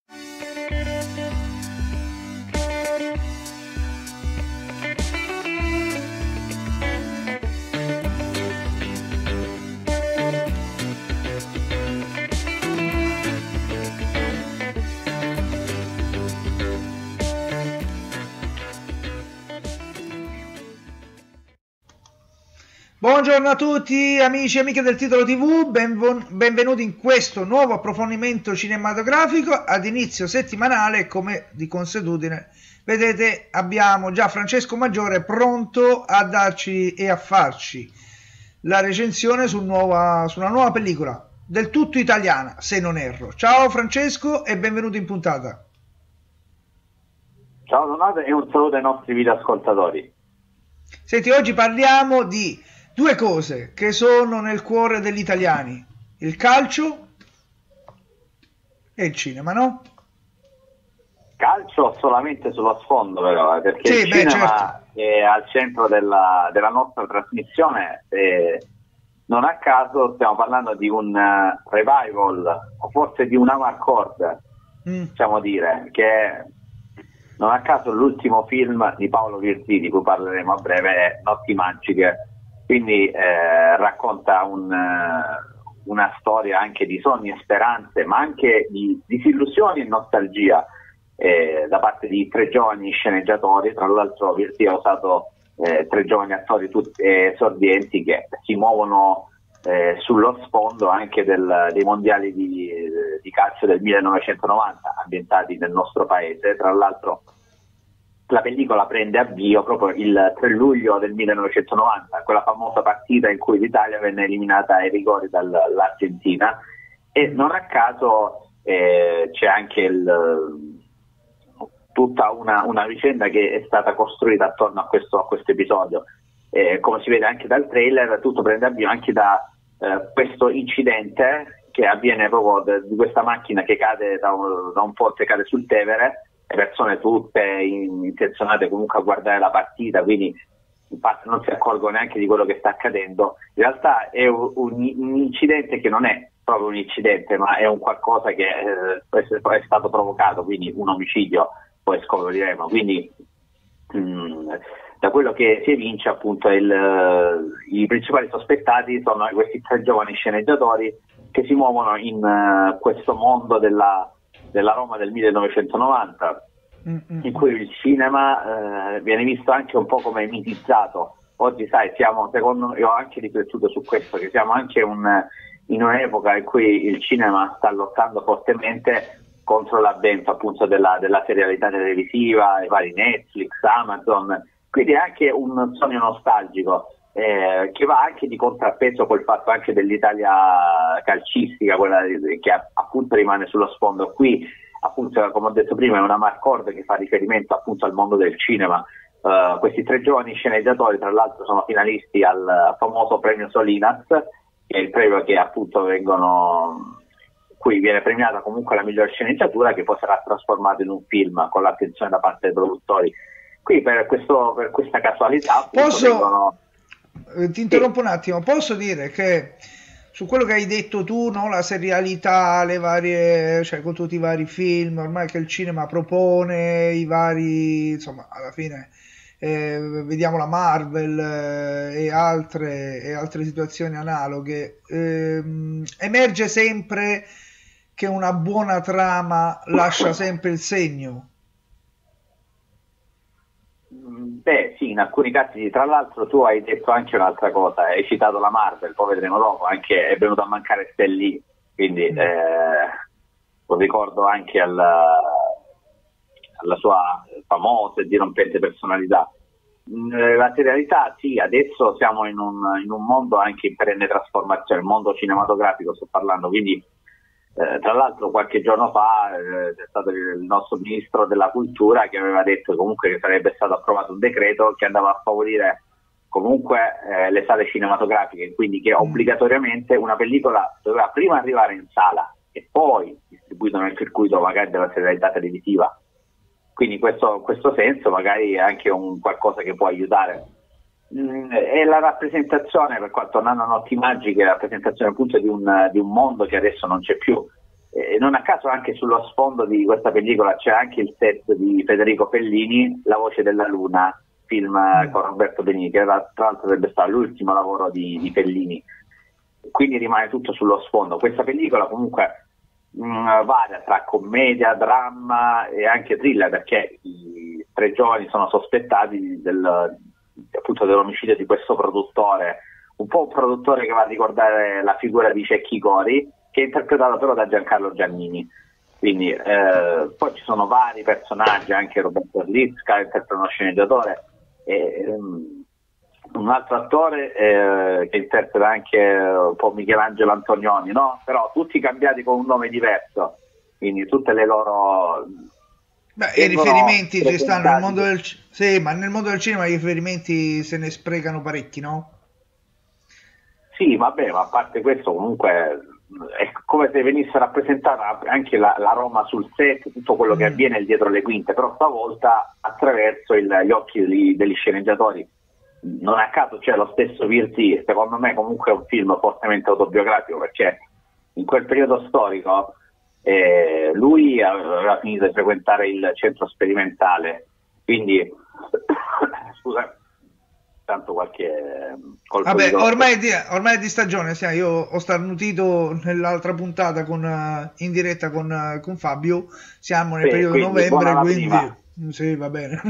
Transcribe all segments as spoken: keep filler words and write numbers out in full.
Buongiorno a tutti amici e amiche del Titolo tivù, benvenuti in questo nuovo approfondimento cinematografico ad inizio settimanale. Come di consuetudine vedete abbiamo già Francesco Maggiore pronto a darci e a farci la recensione su, nuova, su una nuova pellicola del tutto italiana, se non erro. Ciao Francesco e benvenuto in puntata. Ciao Donato e un saluto ai nostri videoascoltatori. Senti, oggi parliamo di due cose che sono nel cuore degli italiani: il calcio e il cinema, no? Calcio solamente sullo sfondo però, perché sì, il beh, cinema certo. è al centro della, della nostra trasmissione e non a caso stiamo parlando di un uh, revival o forse di un amarcord, mm. possiamo dire, che non a caso l'ultimo film di Paolo Virzì, di cui parleremo a breve, è Notti Magiche. Quindi eh, racconta un, uh, una storia anche di sogni e speranze, ma anche di disillusioni e nostalgia eh, da parte di tre giovani sceneggiatori. Tra l'altro Virzì ha usato eh, tre giovani attori tutti esordienti che si muovono eh, sullo sfondo anche del, dei mondiali di, di calcio del millenovecentonovanta ambientati nel nostro paese. Tra l'altro la pellicola prende avvio proprio il tre luglio del millenovecentonovanta, quella famosa partita in cui l'Italia venne eliminata ai rigori dall'Argentina, e non a caso eh, c'è anche il, tutta una, una vicenda che è stata costruita attorno a questo, a questo episodio. Eh, come si vede anche dal trailer, tutto prende avvio anche da eh, questo incidente che avviene proprio di questa macchina che cade da un, da un ponte, cade sul Tevere. Le persone tutte intenzionate comunque a guardare la partita, quindi infatti non si accorgono neanche di quello che sta accadendo. In realtà è un, un incidente che non è proprio un incidente, ma è un qualcosa che eh, è stato provocato, quindi un omicidio, poi scopriremo. Quindi mh, da quello che si evince appunto il, i principali sospettati sono questi tre giovani sceneggiatori che si muovono in uh, questo mondo della della Roma del millenovecentonovanta, mm-hmm. in cui il cinema eh, viene visto anche un po' come mitizzato. Oggi sai, siamo, secondo me, io ho anche riflettuto su questo, che siamo anche un, in un'epoca in cui il cinema sta lottando fortemente contro l'avvento appunto della, della serialità televisiva, i vari Netflix, Amazon, quindi è anche un sogno nostalgico eh, che va anche di contrappeso col fatto anche dell'Italia calcistica, quella che appunto rimane sullo sfondo. Qui appunto, come ho detto prima, è una amarcord che fa riferimento appunto al mondo del cinema. Uh, questi tre giovani sceneggiatori tra l'altro sono finalisti al famoso premio Solinas, che è il premio che appunto vengono qui viene premiata comunque la miglior sceneggiatura, che poi sarà trasformato in un film con l'attenzione da parte dei produttori. Qui per, questo, per questa casualità appunto posso vengono... ti interrompo sì. un attimo, posso dire che su quello che hai detto tu, no? La serialità, le varie, cioè con tutti i vari film ormai che il cinema propone, i vari, insomma, alla fine eh, vediamo la Marvel eh, e altre e altre situazioni analoghe, ehm, emerge sempre che una buona trama lascia sempre il segno. Beh sì, in alcuni casi. Tra l'altro tu hai detto anche un'altra cosa, hai citato la Marvel, poi vedremo dopo, anche è venuto a mancare Stan Lee, quindi mm. eh, lo ricordo anche alla, alla sua famosa e dirompente personalità. La serialità sì, adesso siamo in un, in un mondo anche in perenne trasformazione, il mondo cinematografico sto parlando, quindi Eh, tra l'altro qualche giorno fa eh, c'è stato il nostro ministro della cultura che aveva detto comunque che sarebbe stato approvato un decreto che andava a favorire comunque eh, le sale cinematografiche, quindi che obbligatoriamente una pellicola doveva prima arrivare in sala e poi distribuita nel circuito magari della serialità televisiva. Quindi questo, questo senso magari è anche un qualcosa che può aiutare. Mm, è la rappresentazione, per quanto tornando a Notti Magiche, la rappresentazione appunto di un, di un mondo che adesso non c'è più, E non a caso anche sullo sfondo di questa pellicola c'è anche il set di Federico Fellini, La voce della luna, film mm. con Roberto Benigni, che era, tra l'altro sarebbe stato l'ultimo lavoro di, di Fellini, quindi rimane tutto sullo sfondo. Questa pellicola comunque mh, varia tra commedia, dramma e anche thriller, perché i tre giovani sono sospettati del, appunto dell'omicidio di questo produttore, un po' un produttore che va a ricordare la figura di Cecchi Cori, che è interpretato però da Giancarlo Giannini. Quindi eh, poi ci sono vari personaggi, anche Roberto Erlicka interpreta uno sceneggiatore, e um, un altro attore eh, che interpreta anche un po' Michelangelo Antonioni, no? Però tutti cambiati con un nome diverso, quindi tutte le loro... Beh, i riferimenti ci stanno nel mondo del sì, ma nel mondo del cinema i riferimenti se ne sprecano parecchi, no? Sì, vabbè, ma a parte questo comunque è come se venisse rappresentata anche la, la Roma sul set, tutto quello che mm. avviene dietro le quinte, però stavolta attraverso il, gli occhi degli, degli sceneggiatori. Non a caso c'è lo stesso Virti, secondo me comunque è un film fortemente autobiografico, perché in quel periodo storico eh, lui aveva finito di frequentare il centro sperimentale, quindi scusa, tanto qualche colpo. Vabbè, ormai è, di, ormai è di stagione, sì, io ho starnutito nell'altra puntata con, uh, in diretta con, uh, con Fabio, siamo nel sì, periodo quindi, novembre, quindi prima. Sì, va bene.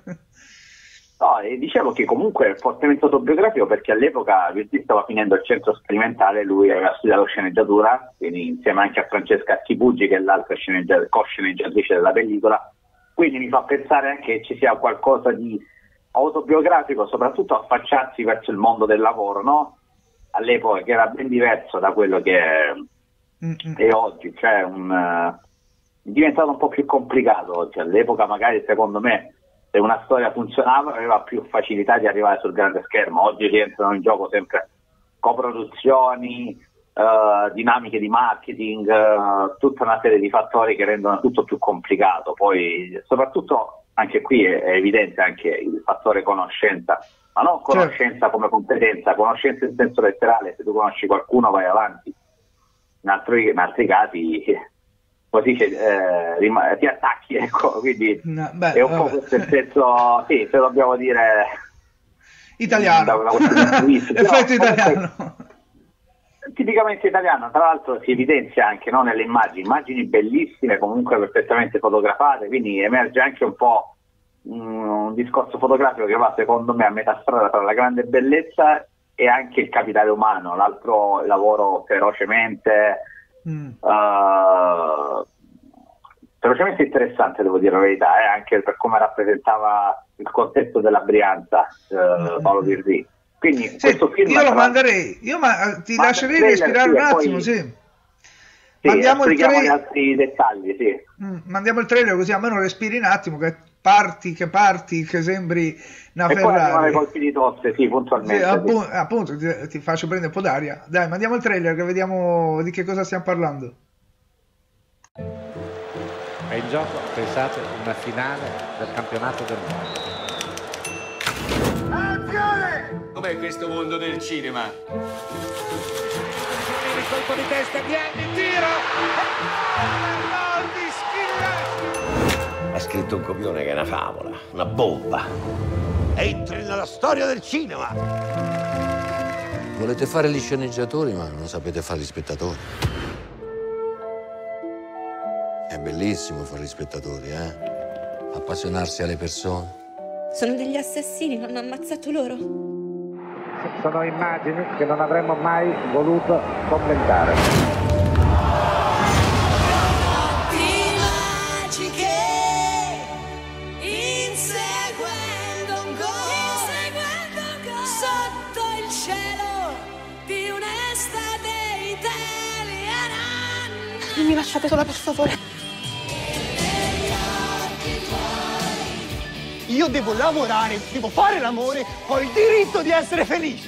No, e dicevo che comunque è fortemente autobiografico, perché all'epoca Virti stava finendo il centro sperimentale, lui aveva studiato sceneggiatura, quindi insieme anche a Francesca Schipuggi, che è l'altra sceneggia- co-sceneggiatrice della pellicola, quindi mi fa pensare anche che ci sia qualcosa di autobiografico, soprattutto affacciarsi verso il mondo del lavoro, no? All'epoca, che era ben diverso da quello che è, è oggi, cioè un, uh, è diventato un po' più complicato oggi. All'epoca magari, secondo me, se una storia funzionava aveva più facilità di arrivare sul grande schermo. Oggi rientrano in gioco sempre coproduzioni, uh, dinamiche di marketing, uh, tutta una serie di fattori che rendono tutto più complicato. Poi soprattutto anche qui è, è evidente anche il fattore conoscenza, ma non conoscenza certo. come competenza, conoscenza in senso letterale. Se tu conosci qualcuno vai avanti, in altri, in altri casi così eh, rim- ti attacchi, ecco. Quindi no, beh, è un vabbè. po' questo il senso, sì, se dobbiamo dire italiano, da una effetto italiano, tipicamente italiano. Tra l'altro si evidenzia anche, no, nelle immagini, immagini bellissime, comunque perfettamente fotografate, quindi emerge anche un po' un, un discorso fotografico che va, secondo me, a metà strada tra la grande bellezza e anche il capitale umano, l'altro lavoro ferocemente mm. uh, ferocemente interessante, devo dire la verità, eh, anche per come rappresentava il contesto della Brianza, uh, Paolo Virdi. Quindi sì, questo film io lo manderei, io ma, ti ma lascerei respirare un attimo, poi, sì. sì. Mandiamo il trailer, gli altri dettagli, sì. Mm, mandiamo il trailer così almeno respiri un attimo, che parti, che parti, che sembri una e Ferrari. E poi arrivano i colpi di tosse, sì, puntualmente. Sì, appu- sì. appunto, ti, ti faccio prendere un po' d'aria. Dai, mandiamo il trailer che vediamo di che cosa stiamo parlando. È in gioco, pensate, una finale del campionato del mondo. Com'è questo mondo del cinema? Il colpo di testa di Andy, tiro! Ha scritto un copione che è una favola, una bomba. Entri nella storia del cinema! Volete fare gli sceneggiatori, ma non sapete fare gli spettatori. È bellissimo fare gli spettatori, eh? Appassionarsi alle persone. Sono degli assassini, l'hanno ammazzato loro. Sono immagini che non avremmo mai voluto commentare. Notti magiche, inseguendo un gol, inseguendo un gol, sotto il cielo di un'estate italiana. Non mi lasciate sola, per favore. Io devo lavorare, devo fare l'amore, ho il diritto di essere felice.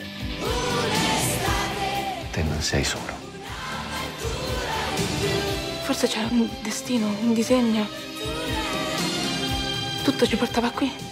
Te non sei solo. Forse c'era un destino, un disegno. Tutto ci portava qui.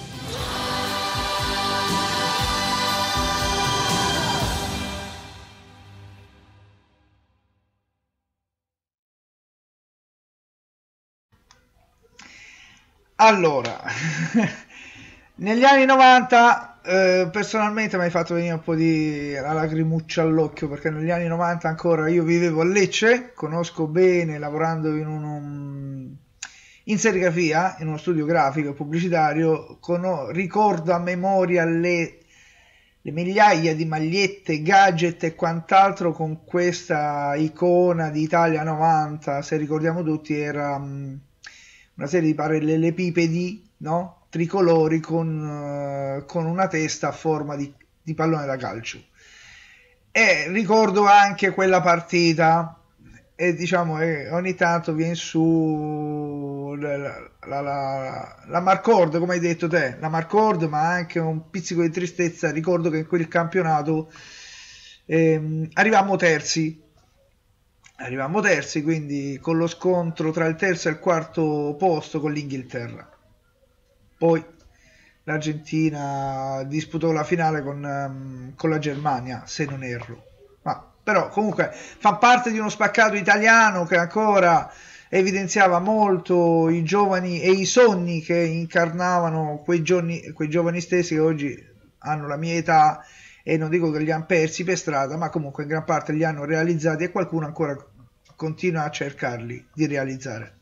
allora, negli anni novanta, eh, personalmente mi hai fatto venire un po' di la lacrimuccia all'occhio, perché negli anni novanta ancora io vivevo a Lecce, conosco bene, lavorando in un, in serigrafia, in uno studio grafico e pubblicitario, con, ricordo a memoria le, le migliaia di magliette, gadget e quant'altro con questa icona di Italia novanta, se ricordiamo tutti, era um, una serie di parallelepipedi, no? Tricolori con, uh, con una testa a forma di, di pallone da calcio. E ricordo anche quella partita, e diciamo eh, ogni tanto viene su la, la, la, la Marcord, come hai detto te, la Marcord, ma anche un pizzico di tristezza. Ricordo che in quel campionato ehm, arrivammo terzi arrivammo terzi quindi con lo scontro tra il terzo e il quarto posto con l'Inghilterra. Poi l'Argentina disputò la finale con, um, con la Germania, se non erro. Ma però comunque fa parte di uno spaccato italiano che ancora evidenziava molto i giovani e i sogni che incarnavano quei, giorni, quei giovani stessi che oggi hanno la mia età, e non dico che li hanno persi per strada, ma comunque in gran parte li hanno realizzati, e qualcuno ancora continua a cercarli di realizzare.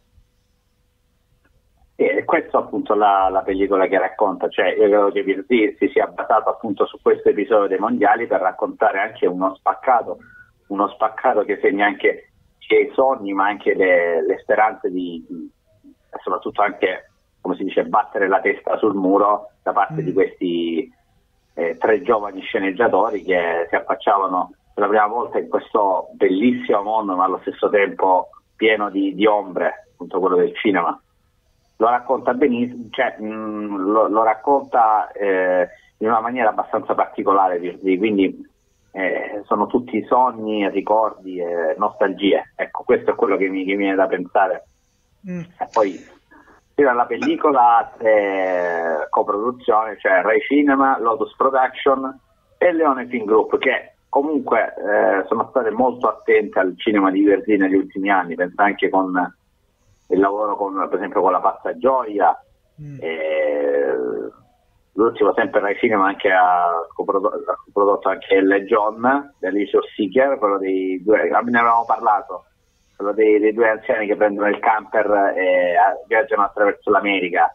E questo appunto la, la pellicola che racconta, cioè io credo che Virzì si sia basato appunto su questo episodio dei mondiali per raccontare anche uno spaccato, uno spaccato che segna anche sia i sogni ma anche le, le speranze di, di soprattutto anche, come si dice, battere la testa sul muro da parte mm. di questi eh, tre giovani sceneggiatori che si affacciavano per la prima volta in questo bellissimo mondo ma allo stesso tempo pieno di, di ombre, appunto quello del cinema. Lo racconta benissimo, cioè mh, lo, lo racconta eh, in una maniera abbastanza particolare, quindi eh, sono tutti sogni, ricordi e nostalgie. Ecco, questo è quello che mi, che mi viene da pensare. Mm. E poi c'era la pellicola eh, coproduzione, cioè Rai Cinema, Lotus Production e Leone Film Group, che comunque eh, sono state molto attente al cinema di Virzì negli ultimi anni. Penso anche con il lavoro con, per esempio, con La Pazza Gioia, mm. e l'ultimo sempre Rai Cinema anche ha coprodotto, ha coprodotto anche il John, The Leisure Seeker, quello dei due, ne avevamo parlato, quello dei, dei due anziani che prendono il camper e viaggiano attraverso l'America,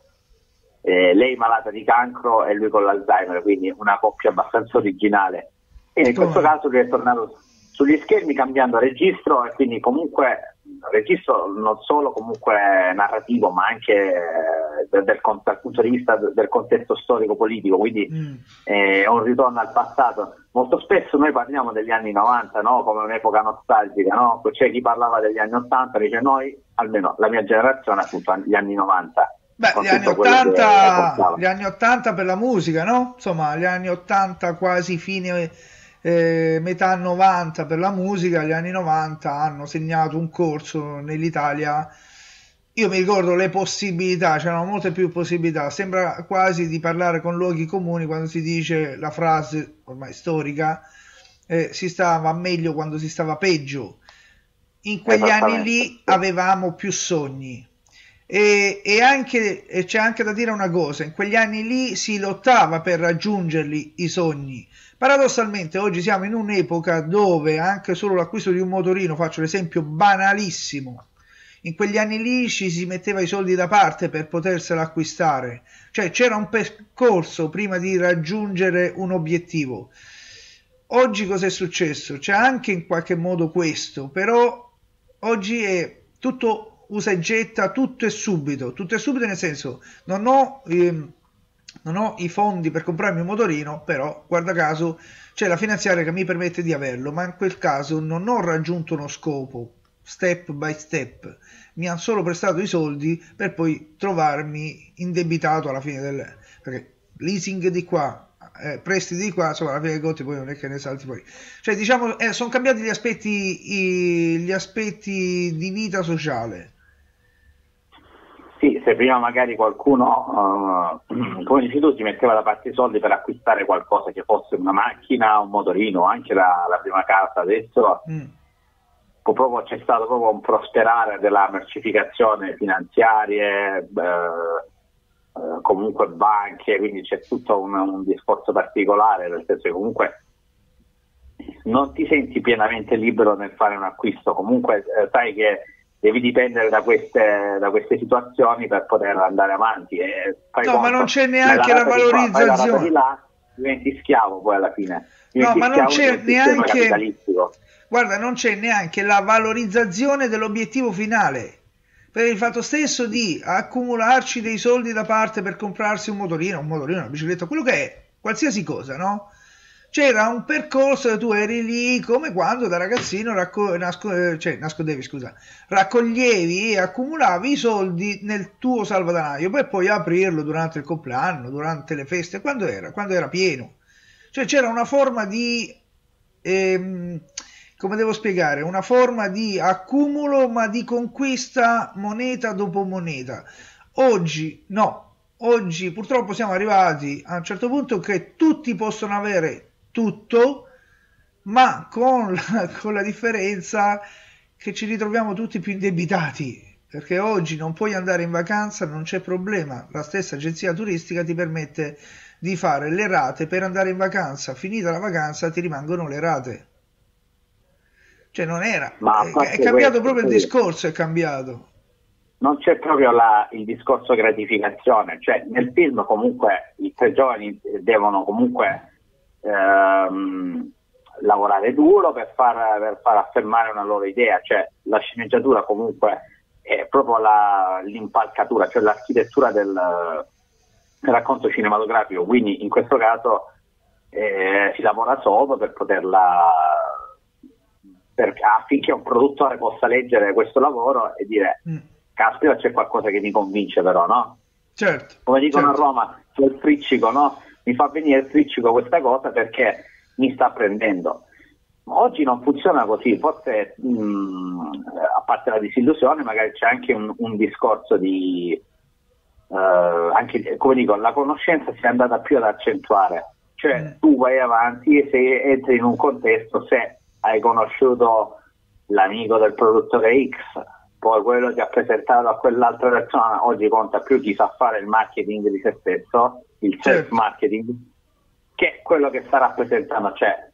e lei malata di cancro e lui con l'Alzheimer, quindi una coppia abbastanza originale. E in questo caso lui è tornato sugli schermi cambiando registro, e quindi comunque registro non solo comunque narrativo ma anche eh, del, del, dal punto di vista del contesto storico-politico, quindi mm. eh, è un ritorno al passato. Molto spesso noi parliamo degli anni novanta, no? Come un'epoca nostalgica, no? C'è chi parlava degli anni ottanta, dice noi, almeno la mia generazione, appunto gli anni novanta. Beh, gli anni ottanta, gli anni ottanta per la musica, no? Insomma, gli anni ottanta quasi fine Eh, metà novanta per la musica, gli anni novanta hanno segnato un corso nell'Italia. Io mi ricordo le possibilità, c'erano molte più possibilità, sembra quasi di parlare con luoghi comuni quando si dice la frase ormai storica, eh, si stava meglio quando si stava peggio. In quegli anni lì avevamo più sogni. E, e anche e c'è anche da dire una cosa: in quegli anni lì si lottava per raggiungerli i sogni. Paradossalmente oggi siamo in un'epoca dove anche solo l'acquisto di un motorino, faccio l'esempio banalissimo, in quegli anni lì ci si metteva i soldi da parte per poterselo acquistare, cioè c'era un percorso prima di raggiungere un obiettivo. Oggi cos'è successo? C'è anche in qualche modo questo, però oggi è tutto usa e getta, tutto è subito, tutto è subito nel senso non ho... Ehm, non ho i fondi per comprarmi un motorino, però guarda caso c'è la finanziaria che mi permette di averlo, ma in quel caso non ho raggiunto uno scopo, step by step, mi hanno solo prestato i soldi per poi trovarmi indebitato alla fine del... perché leasing di qua, eh, prestiti di qua, insomma alla fine dei conti poi non è che ne salti fuori. Cioè diciamo eh, sono cambiati gli aspetti, i, gli aspetti di vita sociale. Sì, se prima magari qualcuno, uh, come dici tu, si metteva da parte i soldi per acquistare qualcosa, che fosse una macchina, un motorino, anche la, la prima casa, adesso mm. proprio, c'è stato proprio un prosperare della mercificazione finanziarie, eh, eh, comunque banche, quindi c'è tutto un, un discorso particolare, nel senso che comunque non ti senti pienamente libero nel fare un acquisto, comunque eh, sai che devi dipendere da queste, da queste situazioni per poter andare avanti. E fai no, conto, ma non c'è neanche la valorizzazione. Di là, diventi schiavo poi alla fine. No, ma non c'è neanche, guarda, non c'è neanche la valorizzazione dell'obiettivo finale, per il fatto stesso di accumularci dei soldi da parte per comprarsi un motorino, un motorino, una bicicletta, quello che è, qualsiasi cosa, no? C'era un percorso e tu eri lì come quando da ragazzino racco- nasco- cioè, nascondevi, scusa, raccoglievi e accumulavi i soldi nel tuo salvadanaio per poi aprirlo durante il compleanno, durante le feste, quando era? Quando era pieno. Cioè c'era una forma di, ehm, come devo spiegare, una forma di accumulo ma di conquista moneta dopo moneta. Oggi no, oggi purtroppo siamo arrivati a un certo punto che tutti possono avere tutto, ma con la, con la differenza che ci ritroviamo tutti più indebitati, perché oggi non puoi andare in vacanza, non c'è problema, la stessa agenzia turistica ti permette di fare le rate per andare in vacanza, finita la vacanza ti rimangono le rate, cioè non era, ma è, è cambiato questo, proprio il sì. discorso, è cambiato. Non c'è proprio la, il discorso gratificazione, cioè nel film comunque i tre giovani devono comunque ehm, lavorare duro per far, per far affermare una loro idea, cioè la sceneggiatura comunque è proprio la, l'impalcatura, cioè l'architettura del, del racconto cinematografico, quindi in questo caso eh, si lavora solo per poterla, per, affinché un produttore possa leggere questo lavoro e dire mm. caspita, c'è qualcosa che mi convince però, no? Certo. Come dicono certo. a Roma, c'è il friccico, no? Mi fa venire il friccico questa cosa perché mi sta prendendo. Oggi non funziona così, forse mh, a parte la disillusione magari c'è anche un, un discorso di eh, anche, come dico, la conoscenza si è andata più ad accentuare, cioè mm. tu vai avanti e se entri in un contesto, se hai conosciuto l'amico del produttore X, poi quello che ha presentato a quell'altra persona, oggi conta più chi sa fare il marketing di se stesso, il self marketing, che quello che sta rappresentando, cioè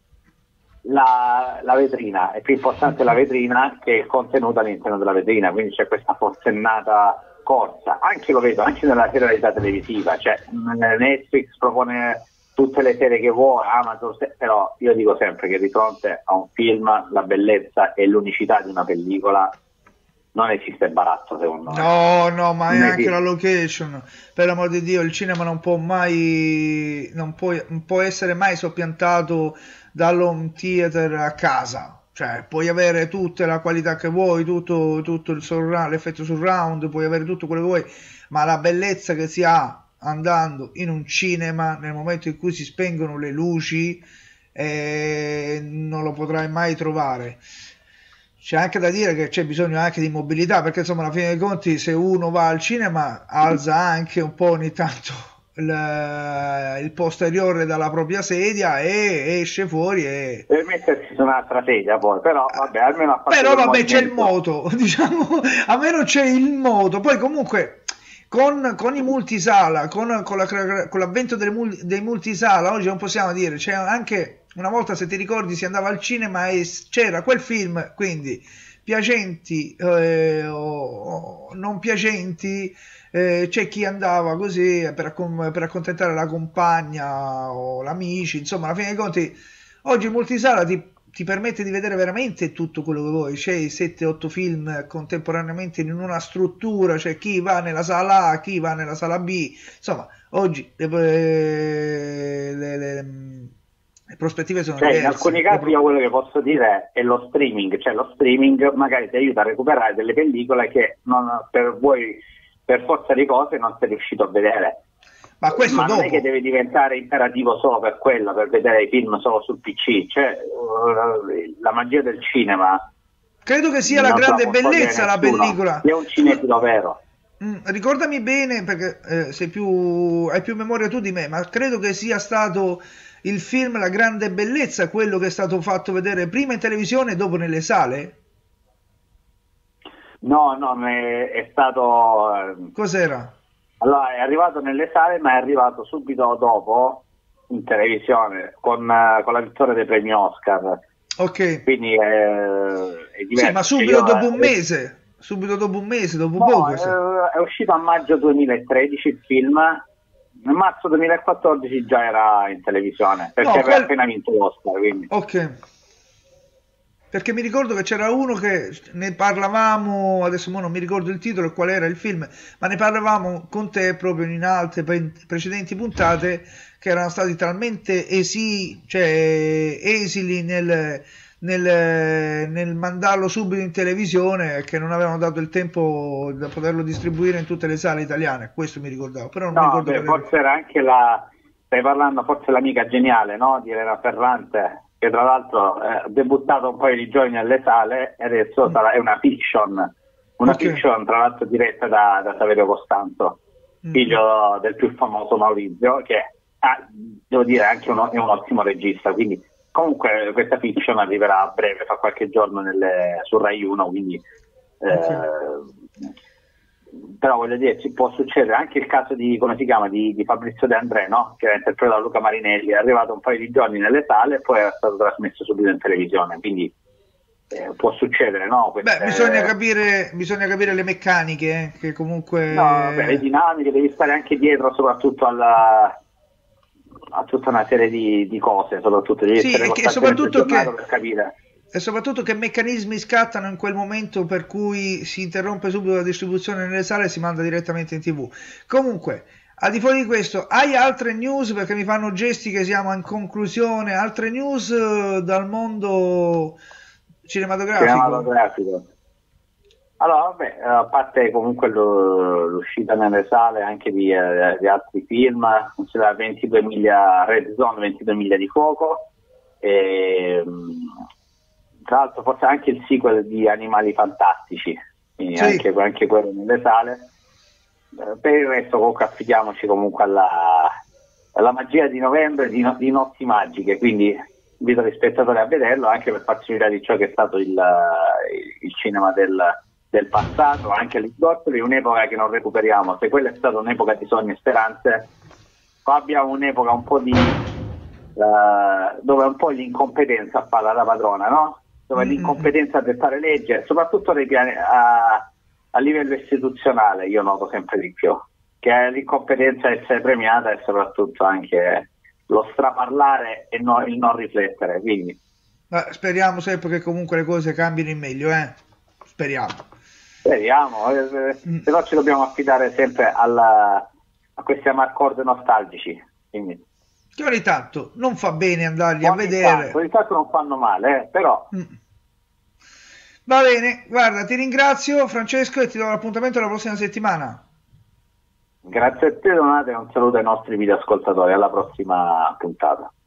la, la vetrina, è più importante la vetrina che il contenuto all'interno della vetrina, quindi c'è questa forsennata corsa, anche lo vedo anche nella serialità televisiva, cioè Netflix propone tutte le serie che vuole, Amazon, però io dico sempre che di fronte a un film la bellezza e l'unicità di una pellicola non esiste imbarazzo, secondo me. No, no, ma è non anche esiste. la location, per l'amor di Dio, il cinema non può mai non può, non può essere mai soppiantato dall'home theater a casa, cioè puoi avere tutta la qualità che vuoi, tutto, tutto il surround, l'effetto surround, puoi avere tutto quello che vuoi, ma la bellezza che si ha andando in un cinema nel momento in cui si spengono le luci eh, non lo potrai mai trovare. C'è anche da dire che c'è bisogno anche di mobilità, perché insomma alla fine dei conti se uno va al cinema alza anche un po' ogni tanto il, il posteriore dalla propria sedia e esce fuori e... per mettersi su un'altra sedia poi, però vabbè, almeno a parte però vabbè c'è il movimento. moto, diciamo, almeno c'è il moto, poi comunque con, con i multisala, con, con, la, con l'avvento delle, dei multisala, oggi non possiamo dire, c'è anche... Una volta, se ti ricordi, si andava al cinema e c'era quel film, quindi piacenti eh, o, o non piacenti, eh, c'è chi andava così per, per accontentare la compagna o l'amici, insomma, alla fine dei conti, oggi il multisala ti, ti permette di vedere veramente tutto quello che vuoi, c'è sette otto film contemporaneamente in una struttura, c'è chi va nella sala A, chi va nella sala B, insomma, oggi le, le, le le prospettive sono cioè, diverse. in alcuni casi io quello che posso dire è lo streaming, cioè lo streaming magari ti aiuta a recuperare delle pellicole che non, per voi per forza di cose non sei riuscito a vedere, ma, questo ma dopo. non è che deve diventare imperativo solo per quello, per vedere i film solo sul P C, cioè la magia del cinema credo che sia la grande bellezza la pellicola, è un cinefilo vero. Mm, ricordami bene perché eh, sei più, hai più memoria tu di me, ma credo che sia stato il film La grande bellezza quello che è stato fatto vedere prima in televisione e dopo nelle sale? No, no, è, è stato... Cos'era? Allora, è arrivato nelle sale, ma è arrivato subito dopo in televisione con, uh, con la vittoria dei premi Oscar. Ok. Quindi è, è diverso. Sì, ma subito io, dopo un mese. Subito dopo un mese, dopo no, poco. È, è uscito a maggio duemilatredici il film. Nel marzo duemilaquattordici già era in televisione, perché no, aveva quel... appena vinto l'Oscar. Quindi. Ok. Perché mi ricordo che c'era uno che ne parlavamo, adesso non mi ricordo il titolo e qual era il film, ma ne parlavamo con te proprio in altre precedenti puntate, che erano stati talmente esi, cioè, esili nel, nel, nel mandarlo subito in televisione che non avevano dato il tempo da poterlo distribuire in tutte le sale italiane. Questo mi ricordavo, però non no, mi ricordo beh, forse era anche la, stai parlando forse l'amica geniale, no? Di Elena Ferrante, che tra l'altro eh, ha debuttato un paio di giorni nelle sale e adesso mm. sarà, è una fiction, una okay. fiction tra l'altro diretta da, da Saverio Costanzo, mm. figlio del più famoso Maurizio, che ah, devo dire anche uno, è un ottimo regista, quindi comunque questa fiction arriverà a breve, fra qualche giorno nelle, su Rai uno, quindi eh, okay. Però voglio dire, ci può succedere anche il caso di, come si chiama, di, di Fabrizio De André, no? Che era interpretato da Luca Marinelli, è arrivato un paio di giorni nelle sale e poi è stato trasmesso subito in televisione, quindi eh, può succedere, no? Queste... Beh, bisogna capire, bisogna capire le meccaniche, eh, che comunque... No, vabbè, le dinamiche, devi stare anche dietro soprattutto alla... a tutta una serie di, di cose, soprattutto devi sì, essere e, che, soprattutto che... per capire. E soprattutto che meccanismi scattano in quel momento per cui si interrompe subito la distribuzione nelle sale e si manda direttamente in tv. Comunque, al di fuori di questo, hai altre news, perché mi fanno gesti che siamo in conclusione, altre news uh, dal mondo cinematografico? cinematografico. Allora, vabbè, a parte comunque l'uscita nelle sale anche di, eh, di altri film, c'era ventidue miglia, Red Zone, ventidue miglia di fuoco, e tra l'altro forse anche il sequel di Animali Fantastici, quindi sì. anche, anche quello nelle sale. Eh, per il resto comunque affidiamoci comunque alla, alla magia di novembre, di, no, di notti magiche, quindi invito gli spettatori a vederlo anche per farci un'idea di ciò che è stato il, il cinema del, del passato, anche gli sgozzoli, un'epoca che non recuperiamo. Se quella è stata un'epoca di sogni e speranze, qua abbiamo un'epoca un po' di uh, dove un po' l'incompetenza fa la padrona, no? Dove mm-hmm. l'incompetenza a dettare legge, soprattutto nei piani, a, a livello istituzionale, io noto sempre di più, che l'incompetenza è essere premiata e soprattutto anche lo straparlare e no, il non riflettere. Quindi ma speriamo sempre che comunque le cose cambino in meglio, eh? Speriamo. Speriamo, eh, mm. però ci dobbiamo affidare sempre alla, a questi amarcord nostalgici. Quindi. Che ogni tanto non fa bene andarli ogni a vedere. Tanto, ogni tanto non fanno male, eh, però. Mm. Va bene, guarda, ti ringrazio Francesco e ti do l'appuntamento la prossima settimana. Grazie a te Donato e un saluto ai nostri videoascoltatori, alla prossima puntata.